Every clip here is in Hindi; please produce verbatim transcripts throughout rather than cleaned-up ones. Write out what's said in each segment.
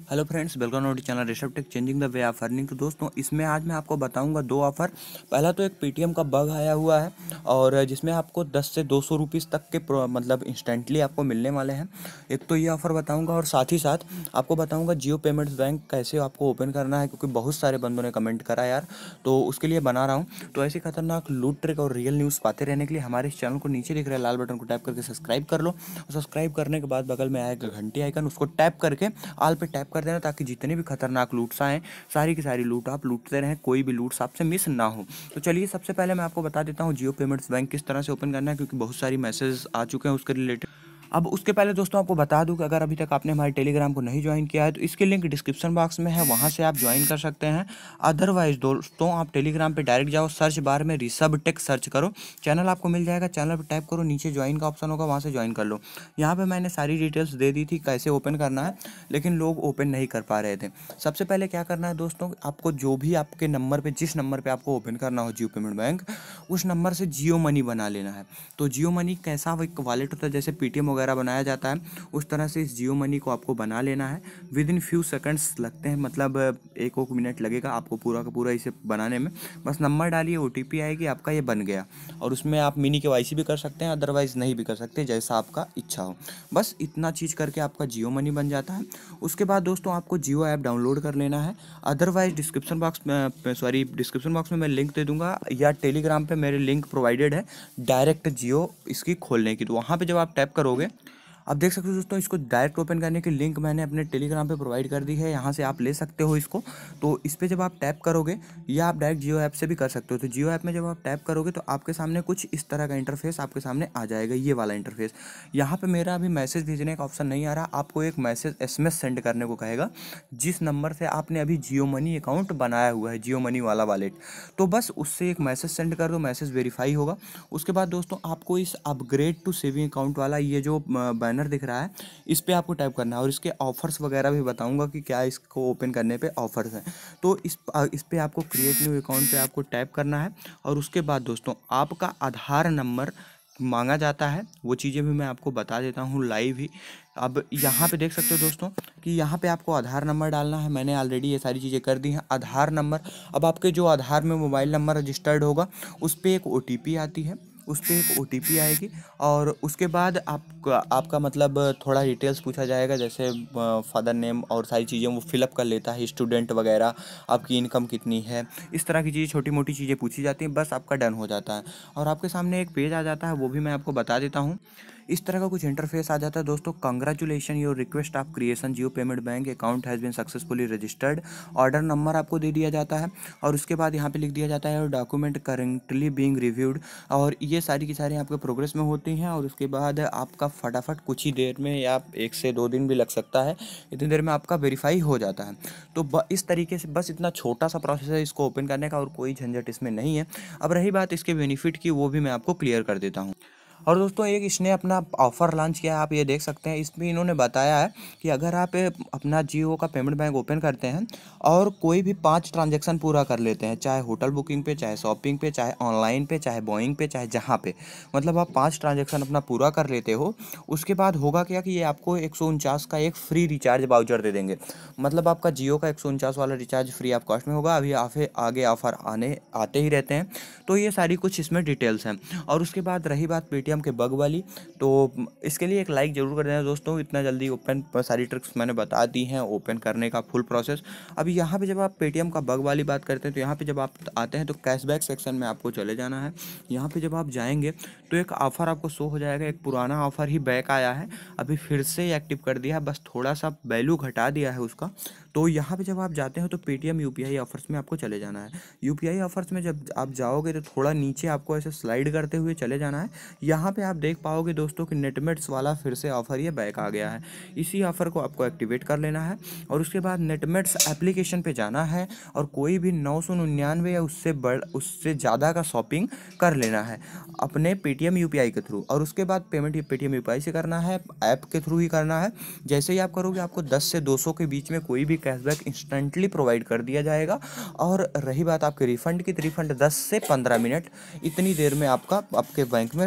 Hello friends, welcome to channel Rishabh tech changing the way of earning. तो दोस्तों, इसमें आज मैं आपको बताऊंगा दो ऑफ़र। पहला तो एक पेटीएम का बग आया हुआ है और जिसमें आपको दस से दो सौ रुपीज़ तक के प्रो- मतलब इंस्टेंटली आपको मिलने वाले हैं। एक तो ये ऑफ़र बताऊंगा और साथ ही साथ आपको बताऊंगा जियो पेमेंट्स बैंक कैसे आपको ओपन करना है, क्योंकि बहुत सारे बंदों ने कमेंट करा यार, तो उसके लिए बना रहा हूँ। तो ऐसी खतरनाक लूट ट्रिक और रियल न्यूज़ पाते रहने के लिए हमारे इस चैनल को नीचे दिख रहे लाल बटन को टैप करके सब्सक्राइब कर लो। और सब्सक्राइब करने के बाद बगल में आएगा घंटी आइकन, उसको टैप करके आल पे टैप कर देना, ताकि जितने भी खतरनाक लूट्स आए सारी की सारी लूट आप लूटते रहें, कोई भी लूट्स आपसे मिस ना हो। तो चलिए, सबसे पहले मैं आपको बता देता हूँ जियो पेमेंट्स बैंक किस तरह से ओपन करना है, क्योंकि बहुत सारी मैसेज आ चुके हैं उसके रिलेटेड। अब उसके पहले दोस्तों आपको बता दूं कि अगर अभी तक आपने हमारे टेलीग्राम को नहीं ज्वाइन किया है तो इसकी लिंक डिस्क्रिप्शन बॉक्स में है, वहां से आप ज्वाइन कर सकते हैं। अदरवाइज दोस्तों, आप टेलीग्राम पे डायरेक्ट जाओ, सर्च बार में ऋषभ टेक सर्च करो, चैनल आपको मिल जाएगा। चैनल पर टाइप करो, नीचे ज्वाइन का ऑप्शन होगा, वहाँ से ज्वाइन कर लो। यहाँ पे मैंने सारी डिटेल्स दे दी थी कैसे ओपन करना है, लेकिन लोग ओपन नहीं कर पा रहे थे। सबसे पहले क्या करना है दोस्तों, आपको जो भी आपके नंबर पे जिस नंबर पे आपको ओपन करना हो जियो पेमेंट बैंक, उस नंबर से जियो मनी बना लेना है। तो जियो मनी कैसा एक वॉलेट होता है, जैसे पेटीएम वगैरह बनाया जाता है, उस तरह से इस जियो मनी को आपको बना लेना है। विद इन फ्यू सेकंड्स लगते हैं, मतलब एक एक मिनट लगेगा आपको पूरा का पूरा इसे बनाने में। बस नंबर डालिए, ओटीपी आएगी, आपका ये बन गया। और उसमें आप मिनी केवाईसी भी कर सकते हैं, अदरवाइज नहीं भी कर सकते, जैसा आपका इच्छा हो। बस इतना चीज़ करके आपका जियो मनी बन जाता है। उसके बाद दोस्तों आपको जियो ऐप डाउनलोड कर लेना है। अदरवाइज डिस्क्रिप्शन बॉक्स में सॉरी डिस्क्रिप्शन बॉक्स में मैं लिंक दे दूंगा, या टेलीग्राम पे मेरे लिंक प्रोवाइडेड है डायरेक्ट जियो इसकी खोलने की। तो वहाँ पे जब आप टैप करोगे, आप देख सकते हो दोस्तों, इसको डायरेक्ट ओपन करने की लिंक मैंने अपने टेलीग्राम पे प्रोवाइड कर दी है, यहाँ से आप ले सकते हो इसको। तो इस पे जब आप टैप करोगे, या आप डायरेक्ट जियो ऐप से भी कर सकते हो, तो जियो ऐप में जब आप टैप करोगे तो आपके सामने कुछ इस तरह का इंटरफेस आपके सामने आ जाएगा, ये वाला इंटरफेस। यहाँ पे मेरा अभी मैसेज भेजने का ऑप्शन नहीं आ रहा, आपको एक मैसेज एसएमएस सेंड करने को कहेगा, जिस नंबर से आपने अभी जियो मनी अकाउंट बनाया हुआ है, जियो मनी वाला वॉलेट। तो बस उससे एक मैसेज सेंड कर दो, मैसेज वेरीफाई होगा। उसके बाद दोस्तों आपको इस अपग्रेड टू सेविंग अकाउंट वाला ये जो बैनर दिख रहा है, इस पर आपको टाइप करना है, और इसके ऑफर्स वगैरह भी बताऊंगा कि क्या इसको ओपन करने पे ऑफर्स हैं। तो इस इस पे आपको क्रिएट न्यू अकाउंट पे आपको टाइप करना है। और उसके बाद दोस्तों आपका आधार नंबर मांगा जाता है, वो चीज़ें भी मैं आपको बता देता हूँ लाइव ही। अब यहाँ पे देख सकते हो दोस्तों कि यहाँ पे आपको आधार नंबर डालना है, मैंने ऑलरेडी ये सारी चीज़ें कर दी हैं। आधार नंबर, अब आपके जो आधार में मोबाइल नंबर रजिस्टर्ड होगा उस पर एक ओटीपी आती है, उस पर एक ओटीपी आएगी। और उसके बाद आपका आपका मतलब थोड़ा डिटेल्स पूछा जाएगा, जैसे फादर नेम और सारी चीज़ें वो फिलअप कर लेता है, स्टूडेंट वगैरह, आपकी इनकम कितनी है, इस तरह की चीज़ें छोटी मोटी चीज़ें पूछी जाती हैं, बस आपका डन हो जाता है। और आपके सामने एक पेज आ जाता है, वो भी मैं आपको बता देता हूँ। इस तरह का कुछ इंटरफेस आ जाता है दोस्तों। Congratulation your request of creation Jio payment bank account has been successfully registered. Order number आपको दे दिया जाता है, और उसके बाद यहाँ पे लिख दिया जाता है डॉक्यूमेंट करेंटली बीइंग रिव्यूड। और ये सारी की सारी आपके प्रोग्रेस में होती हैं, और उसके बाद आपका फटाफट कुछ ही देर में, या एक से दो दिन भी लग सकता है, इतनी देर में आपका वेरीफाई हो जाता है। तो ब, इस तरीके से बस इतना छोटा सा प्रोसेस है इसको ओपन करने का, और कोई झंझट इसमें नहीं है। अब रही बात इसके बेनिफिट की, वो भी मैं आपको क्लियर कर देता हूँ। और दोस्तों एक इसने अपना ऑफ़र लॉन्च किया है, आप ये देख सकते हैं। इसमें इन्होंने बताया है कि अगर आप अपना जियो का पेमेंट बैंक ओपन करते हैं और कोई भी पांच ट्रांजैक्शन पूरा कर लेते हैं, चाहे होटल बुकिंग पे, चाहे शॉपिंग पे, चाहे ऑनलाइन पे, चाहे बोइंग पे, चाहे जहाँ पे, मतलब आप पांच ट्रांजैक्शन अपना पूरा कर लेते हो, उसके बाद होगा क्या कि ये आपको एक सौ उनचास का एक फ्री रिचार्ज वाउचर दे देंगे। मतलब आपका जियो का एक सौ उनचास वाला रिचार्ज फ्री ऑफ कॉस्ट में होगा। अभी आगे आगे ऑफर आने आते ही रहते हैं। तो ये सारी कुछ इसमें डिटेल्स हैं। और उसके बाद रही बात पेटीएम के बग वाली, तो इसके लिए एक लाइक ज़रूर कर देना दोस्तों। इतना जल्दी ओपन सारी ट्रिक्स मैंने बता दी हैं, ओपन करने का फुल प्रोसेस। अभी यहाँ पे जब आप पेटीएम का बग वाली बात करते हैं, तो यहाँ पे जब आप आते हैं तो कैशबैक सेक्शन में आपको चले जाना है। यहाँ पे जब आप जाएंगे तो एक ऑफ़र आपको शो हो जाएगा, एक पुराना ऑफ़र ही बैक आया है, अभी फिर से एक्टिव कर दिया है, बस थोड़ा सा वैल्यू घटा दिया है उसका। तो यहाँ पे जब आप जाते हैं तो पेटीएम यूपीआई ऑफर्स में आपको चले जाना है। यूपीआई ऑफर्स में जब आप जाओगे तो थोड़ा नीचे आपको ऐसे स्लाइड करते हुए चले जाना है। यहाँ पे आप देख पाओगे दोस्तों कि नेटमेट्स वाला फिर से ऑफर ये बैक आ गया है। इसी ऑफर को आपको एक्टिवेट कर लेना है, और उसके बाद नेटमेट्स एप्लीकेशन पे जाना है, और कोई भी नौ सौ निन्यानवे या उससे बड़ उससे ज़्यादा का शॉपिंग कर लेना है अपने पेटीएम यूपीआई के थ्रू। और उसके बाद पेमेंट पेटीएम यूपीआई से करना है, ऐप के थ्रू ही करना है। जैसे ही आप करोगे आपको दस से दो सौ के बीच में कोई भी कैशबैक इंस्टेंटली प्रोवाइड कर दिया जाएगा। और रही बात आपके रिफंड की, तो रिफंड दस से पंद्रह मिनट इतनी देर में आपका आपके बैंक में रिफंड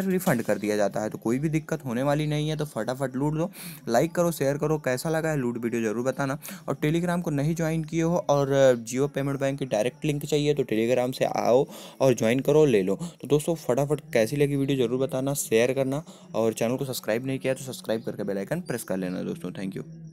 कर दिया जाता है, तो कोई भी दिक्कत होने वाली नहीं है। तो फटाफट लूट दो, लाइक करो, शेयर करो, कैसा लगा है लूट वीडियो जरूर बताना। और टेलीग्राम को नहीं ज्वाइन किए हो और जियो पेमेंट बैंक की डायरेक्ट लिंक चाहिए तो टेलीग्राम से आओ और ज्वाइन करो, ले लो। तो दोस्तों फटाफट कैसी लगी वीडियो जरूर बताना, शेयर करना, और चैनल को सब्सक्राइब नहीं किया तो सब्सक्राइब करके बेल आइकन प्रेस कर लेना दोस्तों। Thank you.